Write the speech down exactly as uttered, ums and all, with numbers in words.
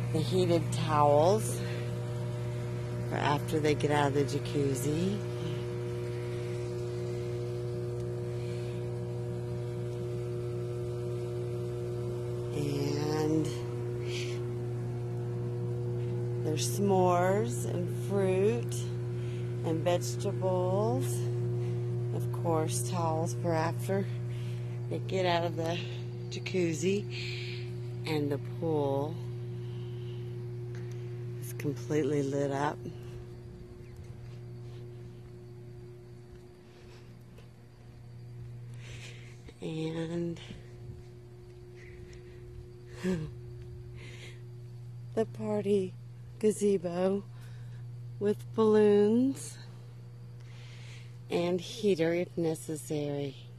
The heated towels for after they get out of the jacuzzi. And there's s'mores and fruit and vegetables. Of course, towels for after they get out of the jacuzzi. And the pool is completely lit up. And the party gazebo with balloons and heater if necessary.